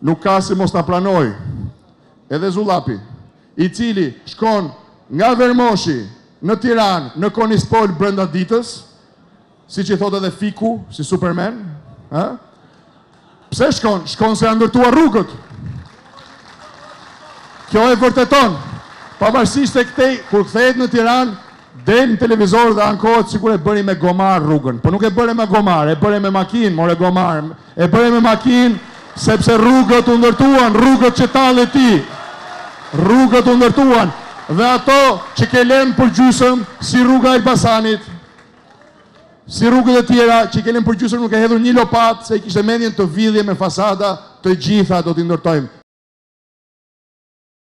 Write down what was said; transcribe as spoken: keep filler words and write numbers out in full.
nuk ka si mos ta pranoj. Edhe Zullapi, i cili shkon nga Vermoshi në Tiranë, në Konispol brenda ditës, siç i thot edhe Fiku, si Superman, ë? Pse shkon? Shkon se janë ndërtuar rrugët. Kjo e vërteton. Pavarësisht se këtej, kur kthehet në Tiranë, del në televizor dhe ankohet sikur e bëri me gomar rrugën. Po nuk e bëre me gomar, e bëre me makinë, more gomar. E bëre me makinë sepse rrugët u ndërtuan, rrugët që tallë ti. Rrugët u ndërtuan. Dhe ato që ke lënë për gjysëm, si rruga e Elbasanit, si rrugët e tjera që ke lënë për gjysëm, nuk e hedhur një lopat se i kishte mendjen të vidhje me fasada, të gjitha do t'i ndërtojmë.